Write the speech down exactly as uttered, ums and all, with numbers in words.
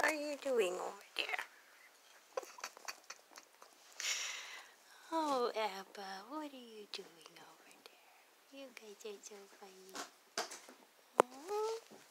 are you doing over there? Oh, Abba, what are you doing over there? You guys are so funny. Aww.